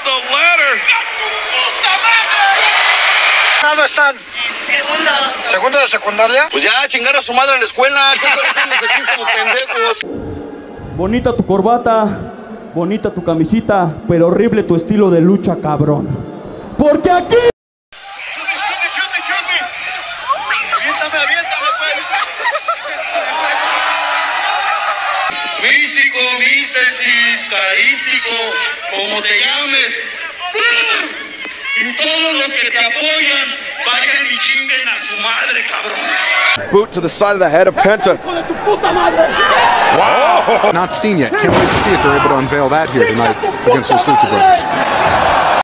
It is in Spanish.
the ladder. ¿Dónde están? Segundo. ¿Segundo de secundaria? Pues ya, chingar a su madre en la escuela. ¿Qué están haciendo aquí como pendejos? Bonita tu corbata, bonita tu camisita, pero horrible tu estilo de lucha, cabrón. Porque aquí... Místico, místesis, carístico, como te llames. Y todos los que te apoyan, vayan y chinguen a su madre, cabrón. Boot to the side of the head of Penta. Wow! Not seen yet. Can't wait to see if they're able to unveil that here tonight against those Lucha Brothers.